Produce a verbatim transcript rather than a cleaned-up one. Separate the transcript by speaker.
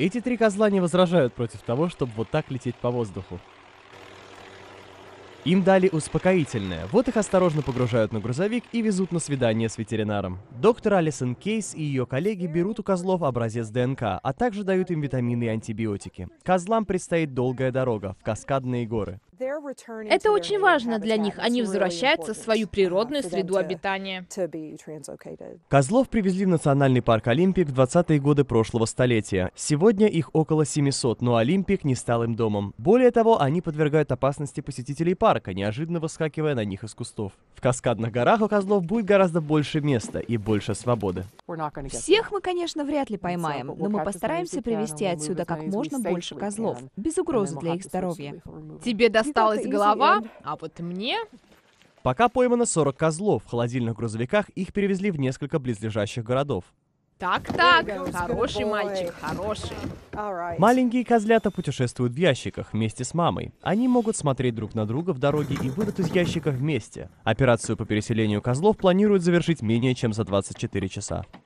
Speaker 1: Эти три козла не возражают против того, чтобы вот так лететь по воздуху. Им дали успокоительное, вот их осторожно погружают на грузовик и везут на свидание с ветеринаром. Доктор Алисон Кейс и ее коллеги берут у козлов образец ДНК, а также дают им витамины и антибиотики. Козлам предстоит долгая дорога в Каскадные горы.
Speaker 2: Это очень важно для них. Они возвращаются в свою природную среду обитания.
Speaker 1: Козлов привезли в национальный парк Олимпик в двадцатые годы прошлого столетия. Сегодня их около семисот, но Олимпик не стал им домом. Более того, они подвергают опасности посетителей парка, неожиданно выскакивая на них из кустов. В Каскадных горах у козлов будет гораздо больше места и больше свободы.
Speaker 3: Всех мы, конечно, вряд ли поймаем, но мы постараемся привезти отсюда как можно больше козлов, без угрозы для их здоровья.
Speaker 2: Тебе досталась голова, а вот мне...
Speaker 1: Пока поймано сорок козлов. В холодильных грузовиках их перевезли в несколько близлежащих городов.
Speaker 2: Так-так, хороший мальчик, хороший.
Speaker 1: Маленькие козлята путешествуют в ящиках вместе с мамой. Они могут смотреть друг на друга в дороге и выйдут из ящика вместе. Операцию по переселению козлов планируют завершить менее чем за двадцать четыре часа.